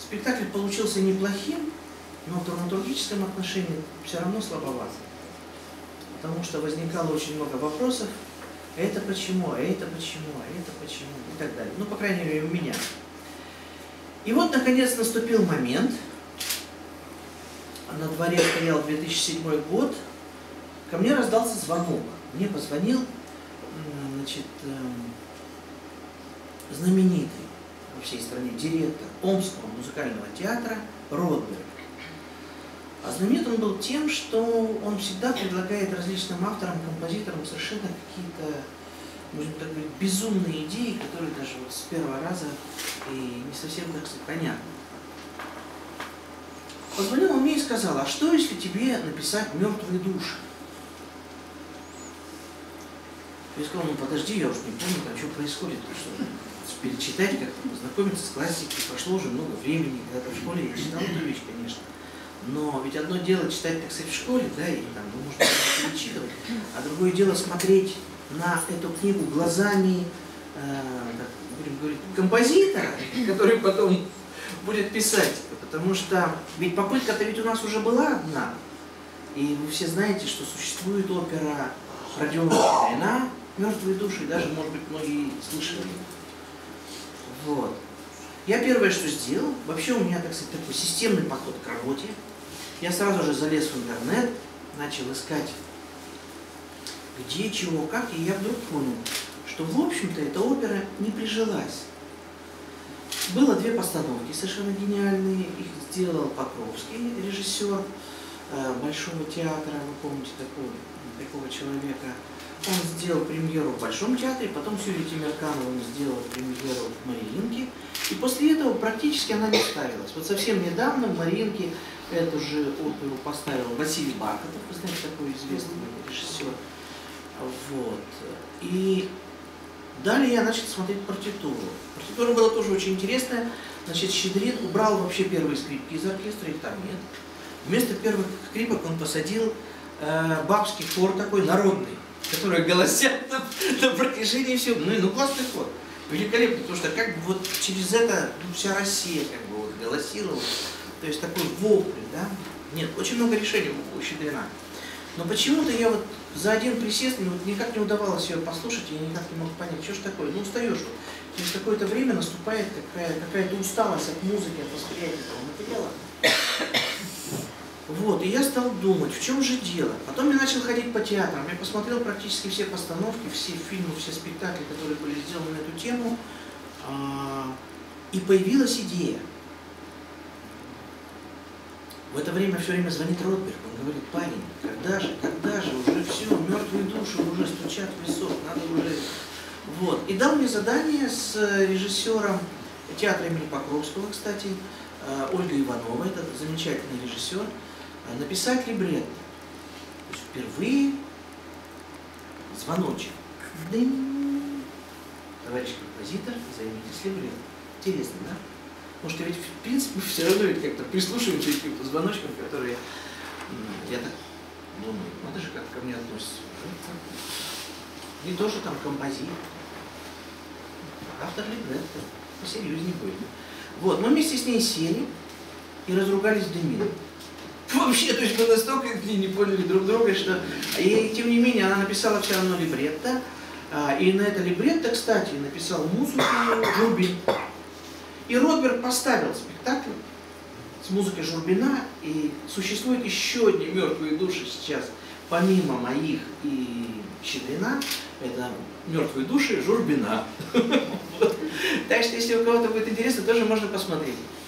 Спектакль получился неплохим, но в драматургическом отношении все равно слабоват. Потому что возникало очень много вопросов. Это почему, а это почему, а это почему и так далее. Ну, по крайней мере, у меня. И вот, наконец, наступил момент. На дворе стоял 2007 год. Ко мне раздался звонок. Мне позвонил, значит, знаменитый во всей стране директор Омского музыкального театра Ротберг. А знаменит он был тем, что он всегда предлагает различным авторам, композиторам совершенно какие-то, можно так говорить, безумные идеи, которые даже вот с первого раза и не совсем, так сказать, понятны. Позвонил он мне и сказал: а что, если тебе написать «Мертвые души»? Я сказал: ну подожди, я уж не помню, там что происходит, что перечитать как-то, познакомиться с классикой, прошло уже много времени, когда-то в школе я читал эту вещь, конечно. Но ведь одно дело читать, так сказать, в школе, да, и там, ну, можно перечитывать, а другое дело смотреть на эту книгу глазами, будем говорить, композитора, который потом будет писать. Потому что ведь попытка-то ведь у нас уже была одна. И вы все знаете, что существует опера Родиона-Щедрина «Мертвые души», даже, может быть, многие слышали. Вот. Я первое, что сделал, вообще у меня, так сказать, такой системный подход к работе. Я сразу же залез в интернет, начал искать, где, чего, как, и я вдруг понял, что, в общем-то, эта опера не прижилась. Было две постановки совершенно гениальные, их сделал Покровский, режиссер Большого театра, вы помните такого человека. Он сделал премьеру в Большом театре, потом с Юрием Темиркановым сделал премьеру в Мариинке, и после этого практически она не ставилась. Вот совсем недавно в Мариинке эту же оперу поставил Василий Бархатов, вы знаете, такой известный режиссер. Вот. И далее я начал смотреть партитуру. Партитура была тоже очень интересная. Значит, Щедрин убрал вообще первые скрипки из оркестра, их там нет. Вместо первых скрипок он посадил бабский хор такой народный, которые голосят на протяжении всего. Ну, классный хор. Великолепно, потому что как бы вот через это вся Россия как бы вот голосила. То есть такой вопль, да? Нет, очень много решений у Щедрина. Но почему-то я вот за один присест вот никак не удавалось ее послушать, я никак не мог понять, что ж такое. Ну, устаешь. Через какое-то время наступает какая-то усталость от музыки, от восприятия этого материала. Вот, и я стал думать, в чем же дело. Потом я начал ходить по театрам, я посмотрел практически все постановки, все фильмы, все спектакли, которые были сделаны на эту тему, и появилась идея. В это время все время звонит Ротберг, он говорит: парень, когда же, уже все, мертвые души уже стучат в висок, надо уже... Вот, и дал мне задание с режиссером театра имени Покровского, кстати, Ольгой Ивановой, это замечательный режиссер, написать либретто. То есть впервые звоночек. Дынь. Товарищ композитор, займитесь либретто. Интересно, да? Потому что ведь, в принципе, все равно ведь как-то прислушиваемся к каким-то звоночкам, которые, я так думаю, это же как ко мне относится. Не то, что там композитор, автор либретто, посерьезнее будет. Вот, мы вместе с ней сели и разругались в дымину. Вообще, то есть мы настолько не поняли друг друга, что... И тем не менее, она написала все равно либретто, и на это либретто, кстати, написал музыку Журбин. И Ротберг поставил спектакль с музыкой Журбина, и существуют еще одни мертвые души сейчас, помимо моих и Щедрина, это мертвые души Журбина. Так что, если у кого-то будет интересно, тоже можно посмотреть.